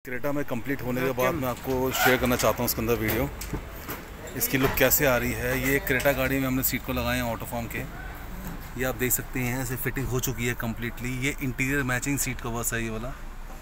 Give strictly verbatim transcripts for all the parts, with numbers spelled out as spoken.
Creta में complete होने के बाद मैं आपको शेयर करना चाहता हूँ उसके अंदर वीडियो, इसकी लुक कैसे आ रही है। ये क्रेटा गाड़ी में हमने सीट को लगाए हैं ऑटोफॉर्म के, ये आप देख सकते हैं ऐसे फिटिंग हो चुकी है कम्प्लीटली। ये इंटीरियर मैचिंग सीट कवर्स है ये वाला।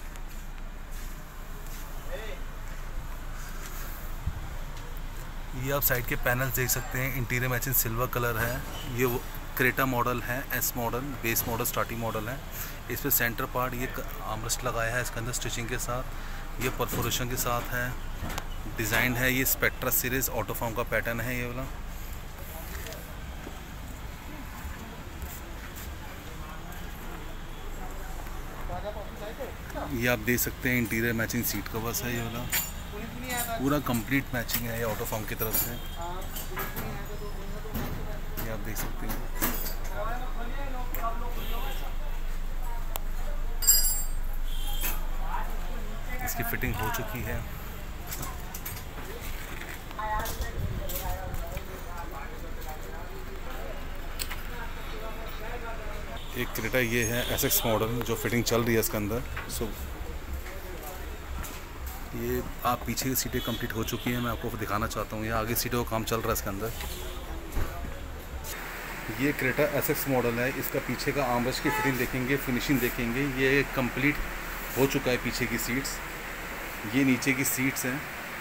ये आप साइड के पैनल देख सकते हैं, इंटीरियर मैचिंग सिल्वर कलर है। ये वो क्रेटा मॉडल है, S model, base model, starting model है। इस पर सेंटर पार्ट ये आर्मरेस्ट लगाया है इसके अंदर स्टिचिंग के साथ, ये परफोरेशन के साथ है, डिज़ाइन है। ये स्पेक्ट्रा सीरीज ऑटोफॉर्म का पैटर्न है ये वाला। ये आप देख सकते हैं इंटीरियर मैचिंग सीट कवर्स है ये वाला, पूरा कंप्लीट मैचिंग है ये ऑटोफॉर्म की तरफ से। ये आप देख सकते हैं। इसकी फिटिंग हो चुकी है। एक क्रेटा ये है एसएक्स मॉडल जो फिटिंग चल रही है इसके अंदर। सो ये आप पीछे की सीटें कंप्लीट हो चुकी हैं, मैं आपको दिखाना चाहता हूँ। ये आगे सीटों का काम चल रहा है इसके अंदर। ये क्रेटा एसएक्स मॉडल है, इसका पीछे का आर्मरेस्ट की फिटिंग देखेंगे, फिनिशिंग देखेंगे। ये कंप्लीट हो चुका है पीछे की सीट्स, ये नीचे की सीट्स हैं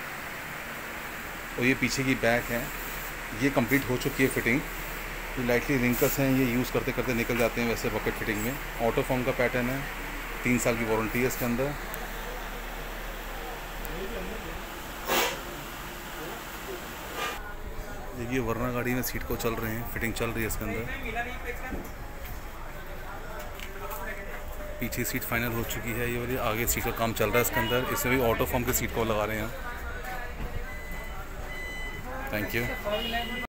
और ये पीछे की बैक है। ये कंप्लीट हो चुकी है फिटिंग। ये लाइटली रिंकल्स हैं, ये यूज़ करते करते निकल जाते हैं वैसे बकेट फिटिंग में। ऑटोफॉर्म का पैटर्न है, तीन साल की वारंटी है इसके अंदर। ये वरना गाड़ी में सीट को चल रहे हैं, फिटिंग चल रही है इसके अंदर। पीछे सीट फाइनल हो चुकी है ये वाली, आगे सीट का काम चल रहा है इसके अंदर। इसमें भी ऑटोफॉर्म के सीट को लगा रहे हैं। Thank you.